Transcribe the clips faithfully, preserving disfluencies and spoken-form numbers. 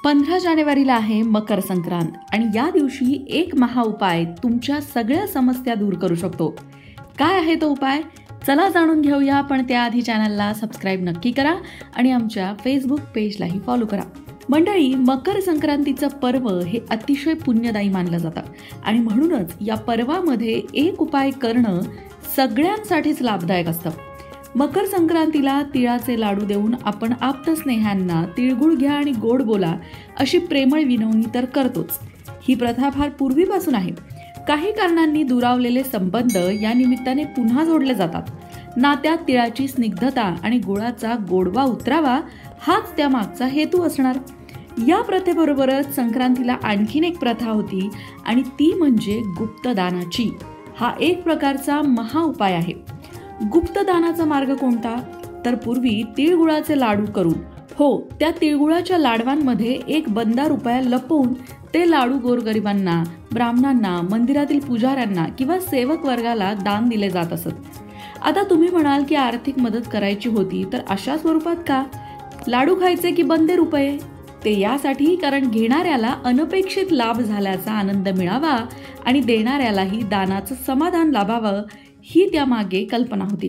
पंधरा जानेवारीला आहे मकर संक्रांत आणि या दिवशी एक महाउपाय तुमच्या सगळ्या समस्या दूर करू शकतो. काय आहे तो उपाय? चला जाणून घेऊया, पण त्याआधी चॅनलला सबस्क्राईब नक्की करा आणि आमच्या फेसबुक पेजलाही फॉलो करा. मंडळी, मकर संक्रांतीचं पर्व हे अतिशय पुण्यदायी मानलं जातं आणि म्हणूनच या पर्वामध्ये एक उपाय करणं सगळ्यांसाठीच लाभदायक असतं. मकर संक्रांतीला तिळाचे लाडू देऊन आपण आप्तस्नेह्यांना तिळगुळ घ्या आणि गोड बोला अशी प्रेमळ विनवणी तर करतोच. ही प्रथा फार पूर्वीपासून आहे. काही कारणांनी दुरावलेले संबंध या निमित्ताने पुन्हा जोडले जातात. नात्यात तिळाची स्निग्धता आणि गुळाचा गोडवा उतरावा हाच त्या मागचा हेतू असणार. या प्रथेबरोबरच संक्रांतीला आणखीन एक प्रथा होती आणि ती म्हणजे गुप्तदानाची. हा एक प्रकारचा महाउपाय आहे. गुप्तदानाचा मार्ग कोणता? तर पूर्वी तिळगुळाचे लाडू करून, हो त्या तिळगुळाच्या लाडवांमध्ये एक बंदा रुपया लपवून ते लाडू गोरगरिबांना, ब्राह्मणांना, मंदिरातील पुजाऱ्यांना किंवा सेवक वर्गाला दान दिले जात असत. आता तुम्ही म्हणाल की आर्थिक मदत करायची होती तर अशा स्वरूपात का? लाडू खायचे की बंदे रुपये? ते यासाठी कारण घेणाऱ्याला अनपेक्षित लाभ झाल्याचा आनंद मिळावा आणि देणाऱ्यालाही दानाचं समाधान लाभावं, ही त्यामागे कल्पना होती.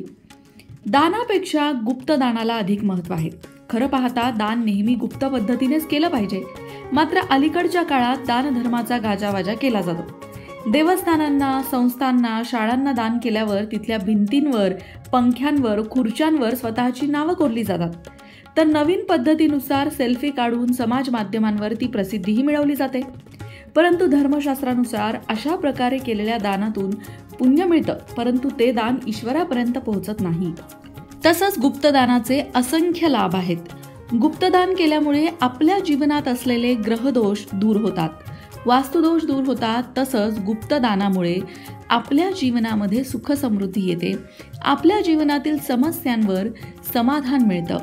दानापेक्षा गुप्त दानाला अधिक महत्त्व आहे. खरं पाहता दान नेहमी गुप्त पद्धतीनेच केलं पाहिजे. मात्र अलीकडच्या काळात दानधर्माचा गाजावाजा केला जातो. देवस्थानांना, संस्थांना, शाळांना दान केल्यावर तिथल्या भिंतींवर, पंख्यांवर, खुर्च्यांवर स्वतःची नावं कोरली जातात. तर नवीन पद्धतीनुसार सेल्फी काढून समाज माध्यमांवर ती प्रसिद्धीही मिळवली जाते. परंतु धर्मशास्त्रानुसार अशा प्रकारे केलेल्या दानातून पुण्य मिळतं, परंतु ते दान ईश्वरापर्यंत पोहोचत नाही. तसंच गुप्तदानाचे असंख्य लाभ आहेत. गुप्तदान केल्यामुळे आपल्या जीवनात असलेले ग्रहदोष दूर होतात, वास्तुदोष दूर होतात. तसंच गुप्तदानामुळे आपल्या जीवनामध्ये सुख समृद्धी येते. आपल्या जीवनातील समस्यांवर समाधान मिळतं.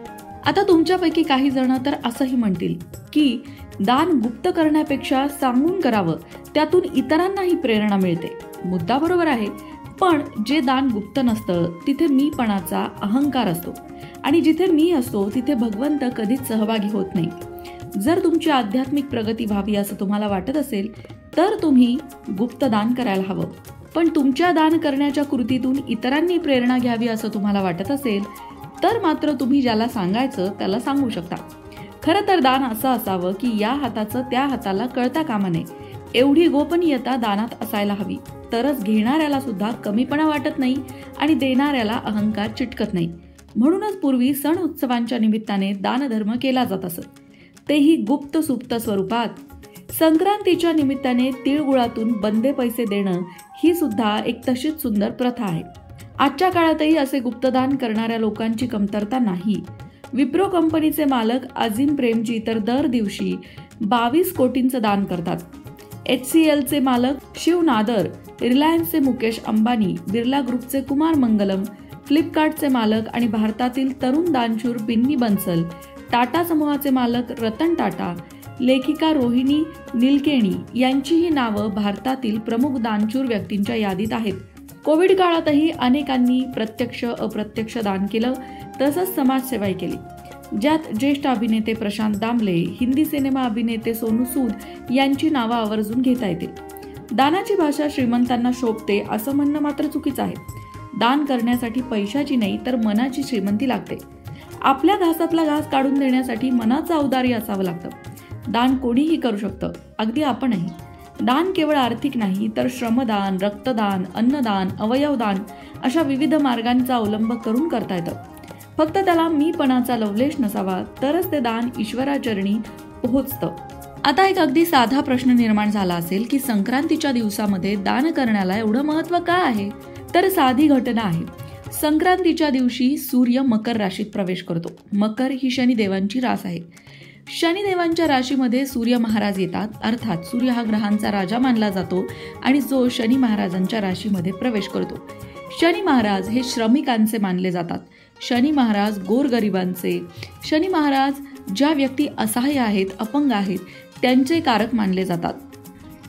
आता तुमच्यापैकी काही जण तर असंही म्हणतील की दान गुप्त करण्यापेक्षा सांगून करावं, त्यातून इतरांनाही प्रेरणा मिळते. मुद्दा बरोबर आहे, पण जे दान गुप्त नसतं तिथे मीपणाचा अहंकार असतो आणि जिथे मी असतो तिथे भगवंत कधीच सहभागी होत नाही. जर तुमची आध्यात्मिक प्रगती व्हावी असं तुम्हाला वाटत असेल तर तुम्ही गुप्त दान करायला हवं. पण तुमच्या दान करण्याच्या कृतीतून इतरांनी प्रेरणा घ्यावी असं तुम्हाला वाटत असेल तर मात्र तुम्ही ज्याला सांगायचं त्याला सांगू शकता. खरं तर दान असं असावं की या हाताचं त्या हाताला कळता कामा नये. एवढी गोपनीयता दानात असायला हवी, तरच घेणाऱ्याला सुद्धा कमीपणा वाटत नाही आणि देणाऱ्याला अहंकार चिटकत नाही. म्हणूनच पूर्वी सण उत्सवांच्या निमित्ताने दानधर्म केला जात असत, तेही गुप्त सुप्त स्वरूपात. संक्रांतीच्या निमित्ताने तिळगुळातून बंदे पैसे देणं ही सुद्धा एक तशीच सुंदर प्रथा आहे. आजच्या काळातही असे गुप्तदान करणाऱ्या लोकांची कमतरता नाही. विप्रो कंपनीचे मालक अजिम प्रेमजी तर दर दिवशी बावीस कोटींचं दान करतात. एच सी एलचे मालक शिव नादर, रिलायन्सचे मुकेश अंबानी, बिर्ला ग्रुपचे कुमार मंगलम, फ्लिपकार्टचे मालक आणि भारतातील तरुण दानशूर बिन्नी बन्सल, टाटा समूहाचे मालक रतन टाटा, लेखिका रोहिणी निलकेणी यांचीही नावं भारतातील प्रमुख दानशूर व्यक्तींच्या यादीत आहेत. कोविड काळातही अनेकांनी प्रत्यक्ष अप्रत्यक्ष दान केलं, तसंच समाजसेवाही केली, ज्यात ज्येष्ठ अभिनेते प्रशांत दामले, हिंदी सिनेमा अभिनेते सोनू सूद यांची नावं आवर्जून घेता येतील. दानाची भाषा श्रीमंतांना शोभते असं म्हणणं मात्र चुकीचं आहे. दान करण्यासाठी पैशाची नाही तर मनाची श्रीमंती लागते. आपल्या घासातला घास काढून देण्यासाठी मनाचं औदार्य असावं लागतं. दान कोणीही करू शकतं, अगदी आपणही. दान केवळ आर्थिक नाही तर श्रमदान, रक्तदान, अन्नदान, अवयवदान अशा विविध मार्गांचा अवलंब करून करता येतं. फक्त त्याला मीपणाचा लवलेश नसावा, तरच ते दान ईश्वराचरणी पोहोचतं. आता एक अगदी साधा प्रश्न निर्माण झाला असेल की संक्रांतीच्या दिवसामध्ये दान करण्याला एवढं महत्त्व का आहे? तर साधी घटना आहे. संक्रांतीच्या दिवशी सूर्य मकर राशीत प्रवेश करतो. मकर ही शनिदेवांची रास आहे. शनिदेवांच्या राशीमध्ये सूर्य महाराज येतात. अर्थात सूर्य हा ग्रहांचा राजा मानला जातो आणि जो शनी महाराजांच्या राशीमध्ये प्रवेश करतो. शनी महाराज हे श्रमिकांचे मानले जातात. शनी महाराज गोरगरिबांचे, शनी महाराज ज्या व्यक्ती असहाय्य आहेत, अपंग आहेत त्यांचे कारक मानले जातात.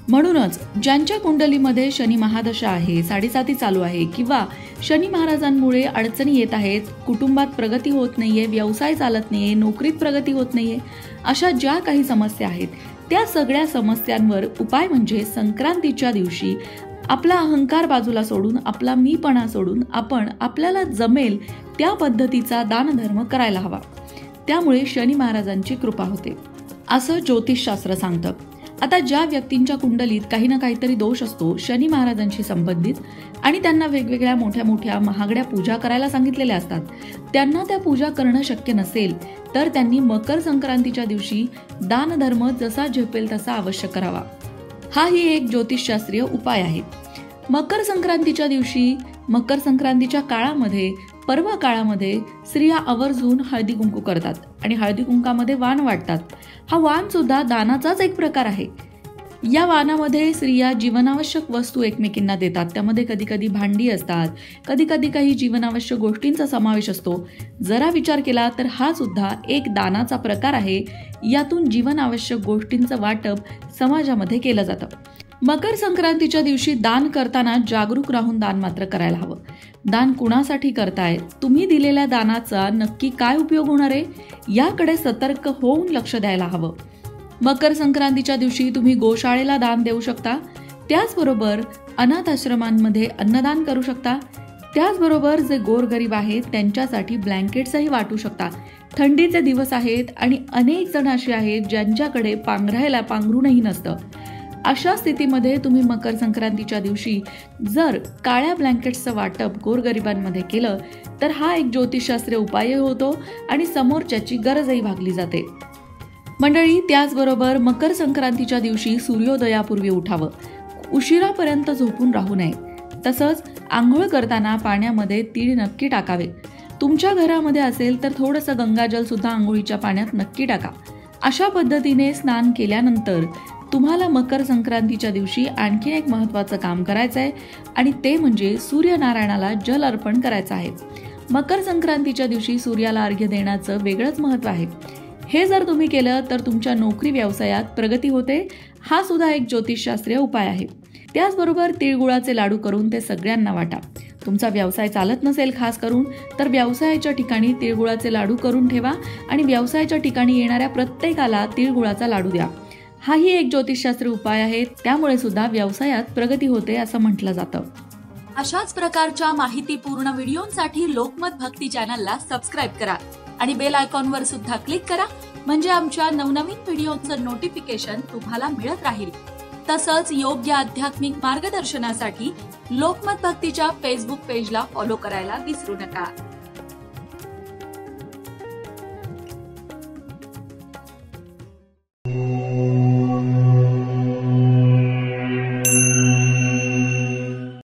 म्हणूनच ज्यांच्या कुंडलीमध्ये शनी महादशा आहे, साडेसाती चालू आहे किंवा शनी महाराजांमुळे अडचणी येत आहेत, कुटुंबात प्रगती होत नाहीये, व्यवसाय चालत नाहीये, नोकरीत प्रगती होत नाहीये, अशा ज्या काही समस्या आहेत त्या सगळ्या समस्यांवर उपाय म्हणजे संक्रांतीच्या दिवशी आपला अहंकार बाजूला सोडून, आपला मीपणा सोडून आपण आपल्याला जमेल त्या पद्धतीचा दानधर्म करायला हवा. त्यामुळे शनी महाराजांची कृपा होते असं ज्योतिषशास्त्र सांगतं. आता ज्या व्यक्तींच्या कुंडलीत काही ना काहीतरी दोष असतो शनी महाराजांशी संबंधित आणि त्यांना वेगवेगळ्या मोठ्या मोठ्या महागड्या पूजा करायला सांगितलेल्या असतात, त्यांना त्या पूजा करणं शक्य नसेल तर त्यांनी मकर संक्रांतीच्या दिवशी दानधर्म जसा झेपेल तसा अवश्य करावा. हा ही एक ज्योतिषशास्त्रीय उपाय आहे. मकर संक्रांतीच्या दिवशी, मकर संक्रांतीच्या काळामध्ये, पर्व काळामध्ये स्त्रिया आवर्जून हळदी कुंकू करतात आणि हळदी कुंकामध्ये वाण वाटतात. हा वाण सुद्धा दानाचाच एक प्रकार आहे. या वाणामध्ये स्त्रिया जीवनावश्यक वस्तू एकमेकींना देतात. त्यामध्ये कधी कधी भांडी असतात, कधी कधी काही जीवनावश्यक गोष्टींचा समावेश असतो. जरा विचार केला तर हा सुद्धा एक दानाचा प्रकार आहे. यातून जीवनावश्यक गोष्टींचं वाटप समाजामध्ये केलं जातं. मकर संक्रांतीच्या दिवशी दान करताना जागरूक राहून दान मात्र करायला हवं. दान कुणासाठी करताय, तुम्ही दिलेल्या दानाचा नक्की काय उपयोग होणार आहे याकडे सतर्क होऊन लक्ष द्यायला हवं. मकर संक्रांतीच्या दिवशी तुम्ही गोशाळेला दान देऊ शकता. त्याचबरोबर अनाथ आश्रमांमध्ये अन्नदान करू शकता. त्याचबरोबर जे गोरगरीब आहेत त्यांच्यासाठी ब्लँकेट्सही वाटू शकता. थंडीचे दिवस आहेत आणि अनेक जण असे आहेत ज्यांच्याकडे पांघरायला पांघरूनही नसतं. अशा स्थितीमध्ये तुम्ही मकर संक्रांतीच्या दिवशी जर काळ्या ब्लँकेट्सचं वाटप गोरगरिबांमध्ये केलं तर हा एक ज्योतिषशास्त्रीय उपाय होतो आणि समोरच्याची गरजही भागली जाते. मंडळी, त्याचबरोबर मकर संक्रांतीच्या दिवशी सूर्योदयापूर्वी उठावं, उशिरापर्यंत झोपून राहू नये. तसंच आंघोळ करताना पाण्यामध्ये तीळ नक्की टाकावे. तुमच्या घरामध्ये असेल तर थोडंसं गंगाजल सुद्धा आंघोळीच्या पाण्यात नक्की टाका. अशा पद्धतीने स्नान केल्यानंतर तुम्हाला मकर संक्रांतीच्या दिवशी आणखी एक महत्त्वाचं काम करायचं आहे आणि ते म्हणजे सूर्यनारायणाला जल अर्पण करायचं आहे. मकर संक्रांतीच्या दिवशी सूर्याला अर्घ्य देण्याचं वेगळंच महत्त्व आहे. हे जर तुम्ही केलं तर तुमच्या नोकरी व्यवसायात प्रगती होते. हा सुद्धा एक ज्योतिषशास्त्रीय उपाय आहे. त्याचबरोबर तिळगुळाचे लाडू करून ते सगळ्यांना वाटा. तुमचा व्यवसाय चालत नसेल खास करून तर व्यवसायाच्या ठिकाणी तिळगुळाचे लाडू करून ठेवा आणि व्यवसायाच्या ठिकाणी येणाऱ्या प्रत्येकाला तिळगुळाचा लाडू द्या. हाही एक ज्योतिषशास्त्रीय उपाय आहे. त्यामुळे सुद्धा व्यवसायात प्रगती होते असं म्हटलं जातं. अशाच प्रकारच्या माहितीपूर्ण व्हिडिओंसाठी लोकमत भक्ती चॅनलला सबस्क्राईब करा आणि बेल आयकॉनवर सुद्धा क्लिक करा, म्हणजे आमच्या नवनवीन व्हिडिओचं नोटिफिकेशन तुम्हाला मिळत राहील. तसंच योग्य आध्यात्मिक मार्गदर्शनासाठी लोकमत भक्तीच्या फेसबुक पेजला फॉलो करायला विसरू नका.